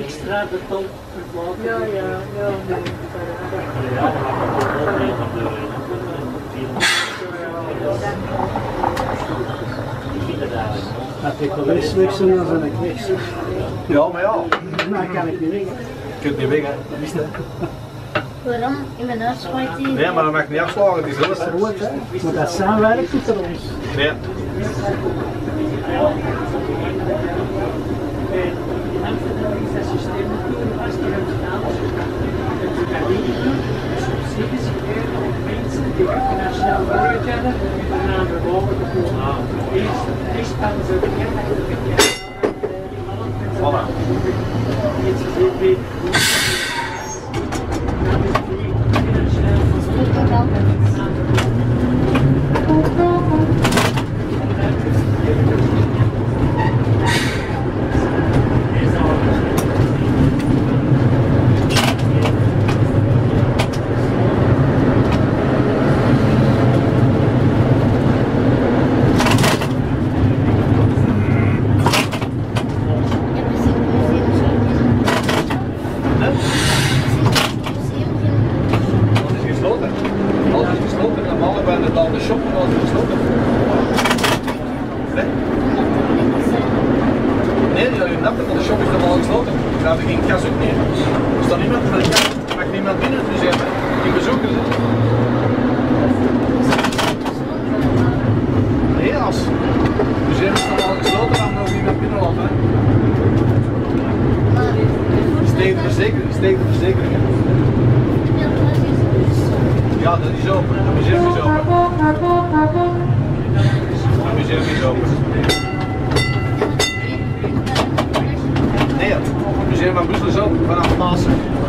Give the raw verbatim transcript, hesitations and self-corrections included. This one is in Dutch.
extra beton verplaatsen. Ja, ja, ja. Dat ik wel eens weg zijn, dan ben ik weg. Ja, maar ja. Dan kan ik niet weg. Je kunt niet weg, hè. Dat is het. Waarom? In mijn huis gooit hij. Nee, maar dat mag niet afslagen, het is Dat is heel rood, hè. Maar dat samenwerkt tussen ons. Nee. Voilà. Daar heb ik geen kas ook meer. Er staat niemand in de kas. Er mag niemand binnen het museum. Die bezoekers. Nee, als het museum is al gesloten, dan mag niemand binnen laten. Steek de verzekering. Steek de verzekering. Ja, dat is open. Het museum is open. Het museum is open. Nee, het museum van Brussel is open vanaf Pasen.